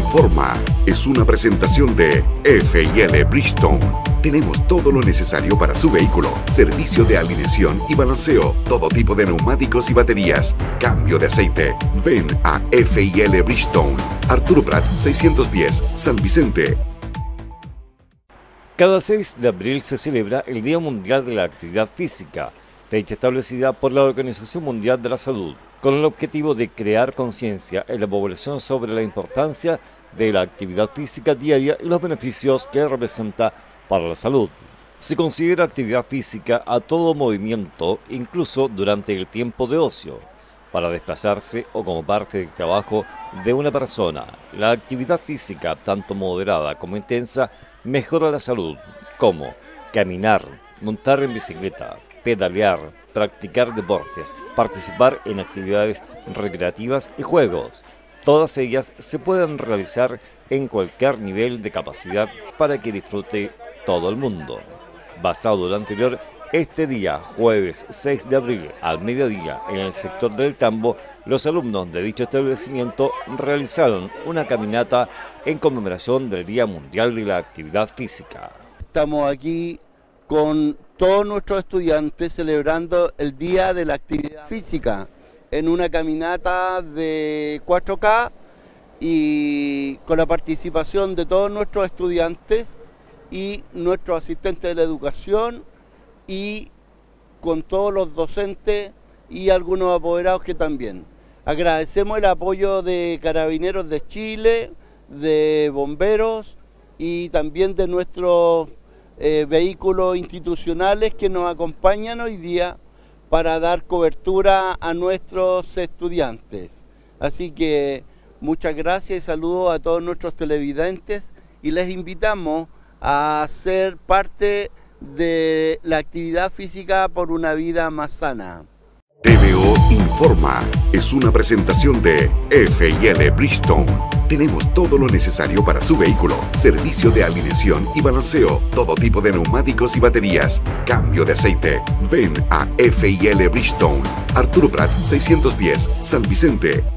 Informa es una presentación de F&L Bridgestone. Tenemos todo lo necesario para su vehículo. Servicio de alineación y balanceo. Todo tipo de neumáticos y baterías. Cambio de aceite. Ven a F&L Bridgestone. Arturo Prat 610, San Vicente. Cada 6 de abril se celebra el Día Mundial de la Actividad Física, fecha establecida por la Organización Mundial de la Salud, con el objetivo de crear conciencia en la población sobre la importancia de la actividad física diaria y los beneficios que representa para la salud. Se considera actividad física a todo movimiento, incluso durante el tiempo de ocio, para desplazarse o como parte del trabajo de una persona. La actividad física, tanto moderada como intensa, mejora la salud, como caminar, montar en bicicleta, pedalear, practicar deportes, participar en actividades recreativas y juegos. Todas ellas se pueden realizar en cualquier nivel de capacidad para que disfrute todo el mundo. Basado en lo anterior, este día, jueves 6 de abril, al mediodía, en el sector del Tambo, los alumnos de dicho establecimiento realizaron una caminata en conmemoración del Día Mundial de la Actividad Física. Estamos aquí con todos nuestros estudiantes celebrando el Día de la Actividad Física en una caminata de 4K y con la participación de todos nuestros estudiantes y nuestros asistentes de la educación y con todos los docentes y algunos apoderados que también. Agradecemos el apoyo de Carabineros de Chile, de bomberos y también de nuestros vehículos institucionales que nos acompañan hoy día para dar cobertura a nuestros estudiantes. Así que muchas gracias y saludos a todos nuestros televidentes y les invitamos a ser parte de la actividad física por una vida más sana. TVO Informa es una presentación de F&L Bridgestone. Tenemos todo lo necesario para su vehículo. Servicio de alineación y balanceo. Todo tipo de neumáticos y baterías. Cambio de aceite. Ven a F&L Bridgestone. Arturo Prat 610, San Vicente.